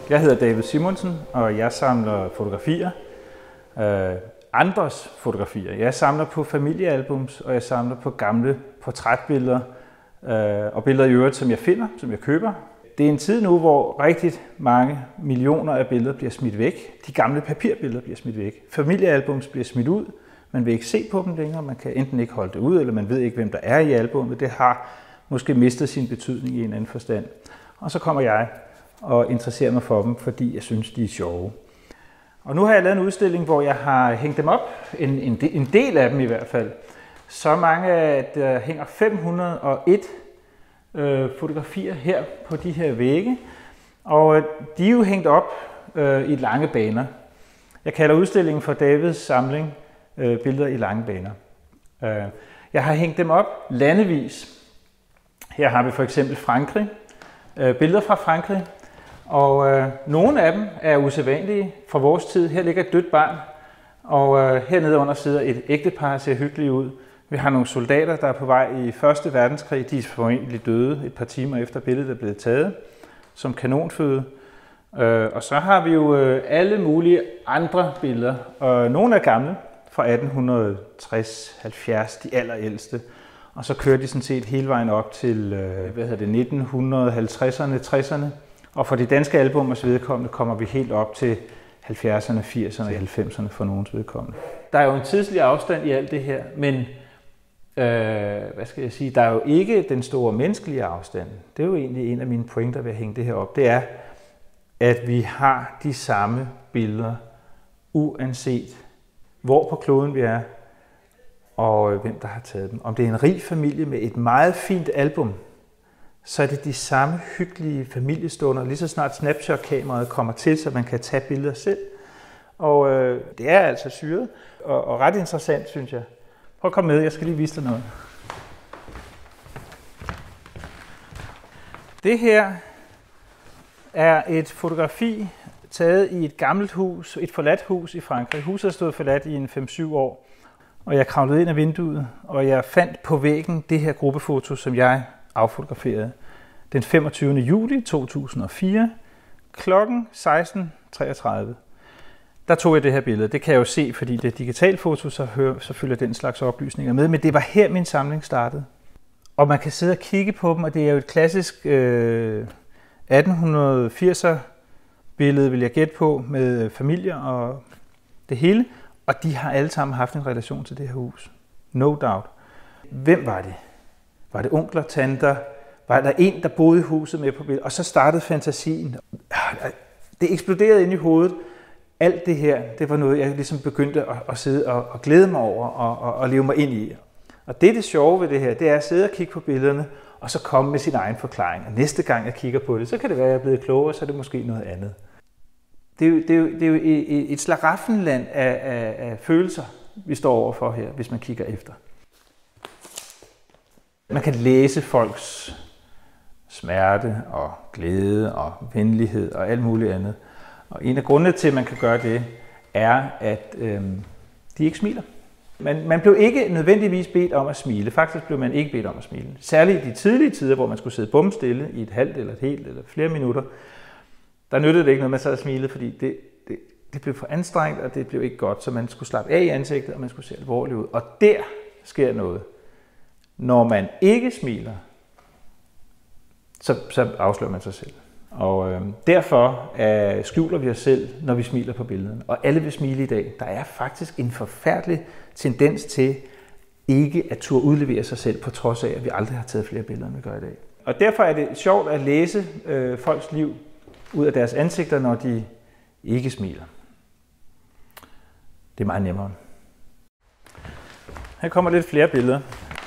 Jeg hedder David Simonsen, og jeg samler fotografier. Andres fotografier. Jeg samler på familiealbums, og jeg samler på gamle portrætbilleder og billeder i øvrigt, som jeg finder, som jeg køber. Det er en tid nu, hvor rigtig mange millioner af billeder bliver smidt væk. De gamle papirbilleder bliver smidt væk. Familiealbums bliver smidt ud. Man vil ikke se på dem længere. Man kan enten ikke holde det ud, eller man ved ikke, hvem der er i albummet. Det har måske mistet sin betydning i en anden forstand. Og så kommer jeg og interesserer mig for dem, fordi jeg synes, de er sjove. Og nu har jeg lavet en udstilling, hvor jeg har hængt dem op, en del af dem i hvert fald. Så mange, at der hænger 501 fotografier her på de her vægge. Og de er jo hængt op i lange baner. Jeg kalder udstillingen for Davids samling billeder i lange baner. Jeg har hængt dem op landevis. Her har vi for eksempel Frankrig. Billeder fra Frankrig. Og nogle af dem er usædvanlige fra vores tid. Her ligger et dødt barn, og hernede under sidder et ægtepar, der ser hyggeligt ud. Vi har nogle soldater, der er på vej i 1. verdenskrig. De er formentlig døde et par timer efter billedet er blevet taget, som kanonføde. Og så har vi jo alle mulige andre billeder. Og nogle er gamle, fra 1860-70, de allerældste. Og så kører de sådan set hele vejen op til 1950'erne, 60'erne. Og for de danske albumers vedkommende kommer vi helt op til 70'erne, 80'erne og 90'erne for nogens vedkommende. Der er jo en tidslig afstand i alt det her, men der er jo ikke den store menneskelige afstand. Det er jo egentlig en af mine pointer ved at hænge det her op. Det er, at vi har de samme billeder, uanset hvor på kloden vi er, og hvem der har taget dem. Om det er en rig familie med et meget fint album, så er det de samme hyggelige familiestunder, lige så snart Snapshot-kameraet kommer til, så man kan tage billeder selv. Og det er altså syret, og ret interessant, synes jeg. Prøv at komme med, jeg skal lige vise dig noget. Det her er et fotografi taget i et gammelt hus, et forladt hus i Frankrig. Huset har stået forladt i en 5-7 år, og jeg kravlede ind af vinduet, og jeg fandt på væggen det her gruppefoto, som jeg affotograferede den 25. juli 2004 kl. 16:33. Der tog jeg det her billede. Det kan jeg jo se, fordi det er digitalt foto, så følger den slags oplysninger med. Men det var her, min samling startede. Og man kan sidde og kigge på dem, og det er jo et klassisk 1880'er billede, vil jeg gætte på, med familier og det hele. Og de har alle sammen haft en relation til det her hus. No doubt. Hvem var det? Var det onkler, tanter? Var der en, der boede i huset med på billedet? Og så startede fantasien. Det eksploderede ind i hovedet. Alt det her, det var noget, jeg ligesom begyndte at sidde og glæde mig over og leve mig ind i. Og det sjove ved det her, det er at sidde og kigge på billederne, og så komme med sin egen forklaring. Og næste gang jeg kigger på det, så kan det være, at jeg er blevet klogere, så er det måske noget andet. Det er jo et slaraffenland af følelser, vi står overfor her, hvis man kigger efter. Man kan læse folks smerte og glæde og venlighed og alt muligt andet. Og en af grundene til, at man kan gøre det, er, at de ikke smiler. Man blev ikke nødvendigvis bedt om at smile. Faktisk blev man ikke bedt om at smile. Særligt i de tidlige tider, hvor man skulle sidde bumstille i et halvt eller et helt eller flere minutter, der nyttede det ikke noget, man sad og smilede, fordi det blev for anstrengt, og det blev ikke godt, så man skulle slappe af i ansigtet, og man skulle se alvorligt ud. Og der sker noget. Når man ikke smiler, så afslører man sig selv. Og derfor skjuler vi os selv, når vi smiler på billederne. Og alle vil smile i dag. Der er faktisk en forfærdelig tendens til ikke at turde udlevere sig selv, på trods af, at vi aldrig har taget flere billeder, end vi gør i dag. Og derfor er det sjovt at læse folks liv ud af deres ansigter, når de ikke smiler. Det er meget nemmere. Her kommer lidt flere billeder.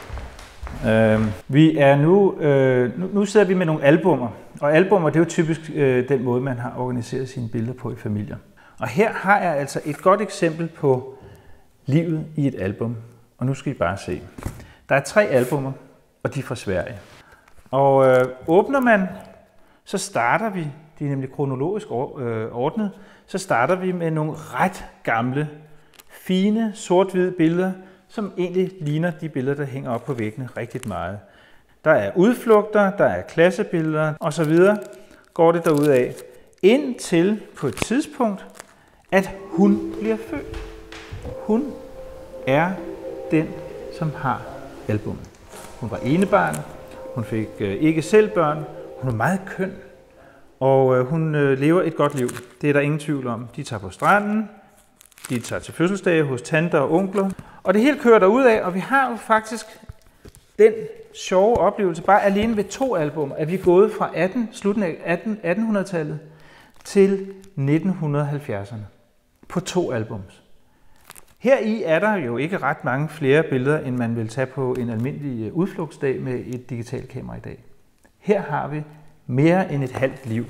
Vi er nu sidder vi med nogle albummer, og albummer, det er jo typisk den måde, man har organiseret sine billeder på i familier. Og her har jeg altså et godt eksempel på livet i et album, og nu skal I bare se. Der er 3 albummer, og de er fra Sverige. Og åbner man, så starter vi, de er nemlig kronologisk ordnet, så starter vi med nogle ret gamle, fine, sort-hvide billeder, som egentlig ligner de billeder, der hænger op på væggene rigtig meget. Der er udflugter, der er klassebilleder osv. går det derudad. indtil på et tidspunkt, at hun bliver født. Hun er den, som har albummet. Hun var enebarn, hun fik ikke selv børn, hun er meget køn, og hun lever et godt liv. Det er der ingen tvivl om. De tager på stranden, de tager til fødselsdage hos tanter og onkler, og det hele kører derudad, og vi har jo faktisk den sjove oplevelse, bare alene ved 2 album, at vi er gået fra slutningen af 1800-tallet til 1970'erne på 2 albums. Heri er der jo ikke ret mange flere billeder, end man vil tage på en almindelig udflugtsdag med et digitalt kamera i dag. Her har vi mere end et halvt liv.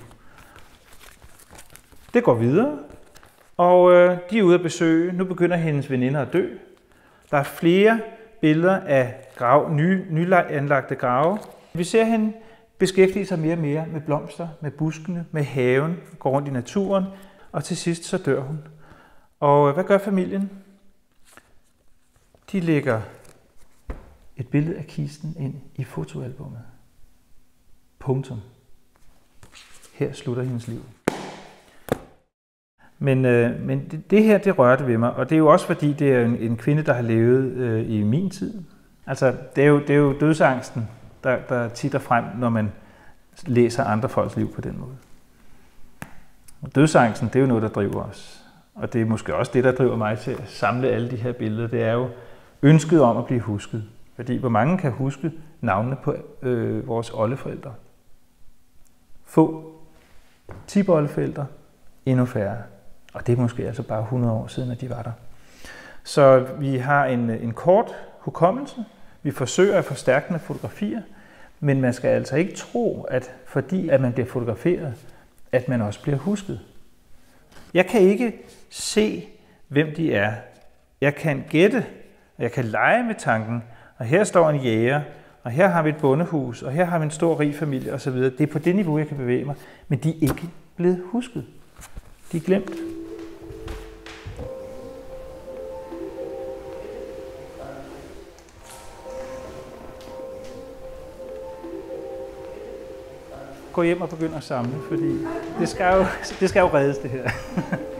Det går videre, og de er ude at besøge. Nu begynder hendes veninder at dø. Der er flere billeder af nyanlagte grave. Vi ser hende beskæftige sig mere og mere med blomster, med buskene, med haven, går rundt i naturen, og til sidst så dør hun. Og hvad gør familien? De lægger et billede af kisten ind i fotoalbummet. Punktum. Her slutter hendes liv. Men det her, det rørte ved mig, og det er jo også fordi, det er en kvinde, der har levet i min tid. Altså, det er jo dødsangsten, der titter frem, når man læser andre folks liv på den måde. Og dødsangsten, det er jo noget, der driver os. Og det er måske også det, der driver mig til at samle alle de her billeder. Det er jo ønsket om at blive husket. Fordi hvor mange kan huske navnene på vores oldeforældre? Få. 10 oldeforældre, endnu færre. Og det er måske altså bare 100 år siden, at de var der. Så vi har en kort hukommelse. Vi forsøger at forstærke med fotografier, men man skal altså ikke tro, at fordi at man bliver fotograferet, at man også bliver husket. Jeg kan ikke se, hvem de er. Jeg kan gætte, og jeg kan lege med tanken, og her står en jæger, og her har vi et bondehus, og her har vi en stor rig familie osv. Det er på det niveau, jeg kan bevæge mig, men de er ikke blevet husket. De er glemt. Gå hjem og begynd at samle, fordi det skal jo reddes det her.